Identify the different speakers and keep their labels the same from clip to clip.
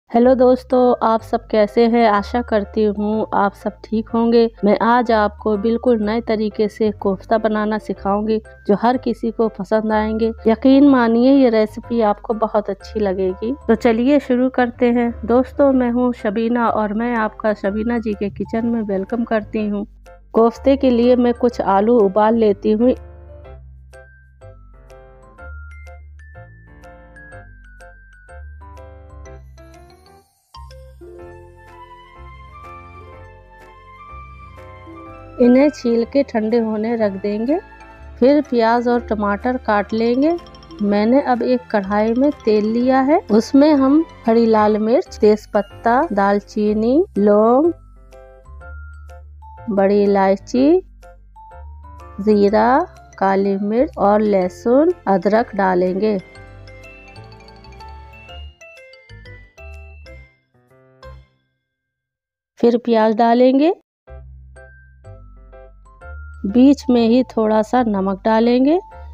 Speaker 1: Hello दोस्तों, आप सब कैसे हैं। आशा करती हूँ आप सब ठीक होंगे। मैं आज आपको बिल्कुल नए तरीके से कोफ्ता बनाना सिखाऊंगी जो हर किसी को पसंद आएंगे। यकीन मानिए ये रेसिपी आपको बहुत अच्छी लगेगी। तो चलिए शुरू करते हैं। दोस्तों, मैं हूँ शबीना और मैं आपका शबीना जी के किचन में वेलकम करती हूँ। कोफ्ते के लिए मैं कुछ आलू उबाल लेती हूँ। इन्हें छील के ठंडे होने रख देंगे। फिर प्याज और टमाटर काट लेंगे। मैंने अब एक कढ़ाई में तेल लिया है, उसमें हम खड़ी लाल मिर्च, तेजपत्ता, दालचीनी, लौंग, बड़ी इलायची, जीरा, काली मिर्च और लहसुन, अदरक डालेंगे। फिर प्याज डालेंगे। बीच में ही थोड़ा सा नमक डालेंगे।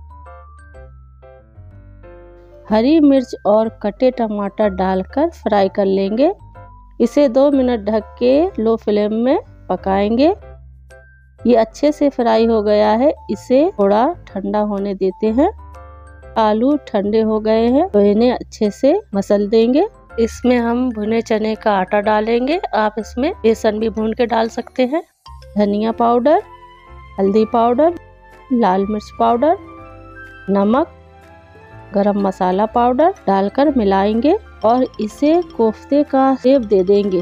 Speaker 1: हरी मिर्च और कटे टमाटर डालकर फ्राई कर लेंगे। इसे 2 मिनट ढक के लो फ्लेम में पकाएंगे। ये अच्छे से फ्राई हो गया है, इसे थोड़ा ठंडा होने देते हैं। आलू ठंडे हो गए हैं तो इन्हें अच्छे से मसल देंगे। इसमें हम भुने चने का आटा डालेंगे। आप इसमें बेसन भी भून के डाल सकते हैं। धनिया पाउडर, हल्दी पाउडर, लाल मिर्च पाउडर, नमक, गरम मसाला पाउडर डालकर मिलाएंगे और इसे कोफ्ते का शेप दे देंगे।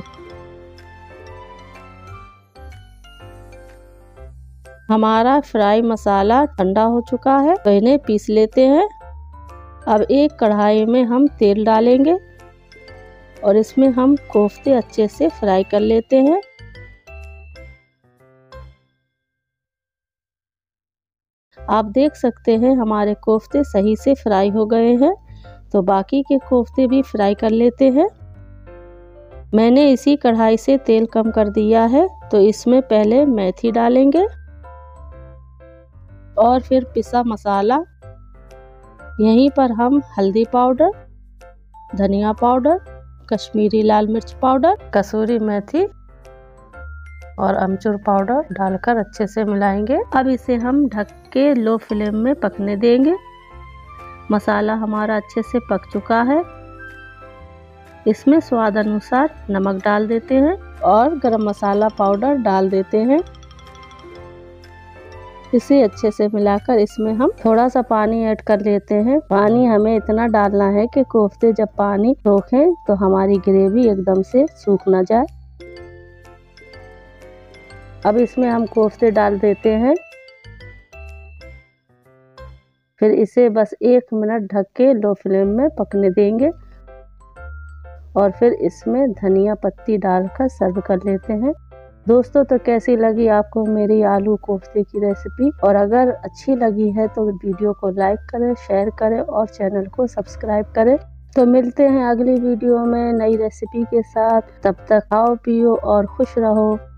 Speaker 1: हमारा फ्राई मसाला ठंडा हो चुका है तो इन्हें पीस लेते हैं। अब एक कढ़ाई में हम तेल डालेंगे और इसमें हम कोफ्ते अच्छे से फ्राई कर लेते हैं। आप देख सकते हैं हमारे कोफ्ते सही से फ्राई हो गए हैं, तो बाकी के कोफ्ते भी फ्राई कर लेते हैं। मैंने इसी कढ़ाई से तेल कम कर दिया है तो इसमें पहले मेथी डालेंगे और फिर पिसा मसाला। यहीं पर हम हल्दी पाउडर, धनिया पाउडर, कश्मीरी लाल मिर्च पाउडर, कसूरी मेथी और अमचूर पाउडर डालकर अच्छे से मिलाएंगे। अब इसे हम ढक के लो फ्लेम में पकने देंगे। मसाला हमारा अच्छे से पक चुका है। इसमें स्वाद अनुसार नमक डाल देते हैं और गरम मसाला पाउडर डाल देते हैं। इसे अच्छे से मिलाकर इसमें हम थोड़ा सा पानी ऐड कर लेते हैं। पानी हमें इतना डालना है कि कोफ्ते जब पानी सोखें तो हमारी ग्रेवी एकदम से सूख ना जाए। अब इसमें हम कोफ्ते डाल देते हैं। फिर इसे बस 1 मिनट ढक के लो फ्लेम में पकने देंगे और फिर इसमें धनिया पत्ती डालकर सर्व कर लेते हैं। दोस्तों, तो कैसी लगी आपको मेरी आलू कोफ्ते की रेसिपी? और अगर अच्छी लगी है तो वीडियो को लाइक करें, शेयर करें और चैनल को सब्सक्राइब करें। तो मिलते हैं अगली वीडियो में नई रेसिपी के साथ। तब तक खाओ पियो और खुश रहो।